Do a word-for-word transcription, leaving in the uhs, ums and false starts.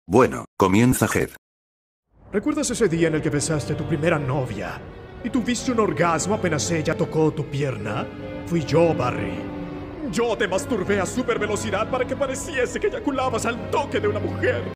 Bueno, comienza Head. ¿Recuerdas ese día en el que besaste a tu primera novia y tuviste un orgasmo apenas ella tocó tu pierna? Fui yo, Barry. Yo te masturbé a super velocidad para que pareciese que eyaculabas al toque de una mujer.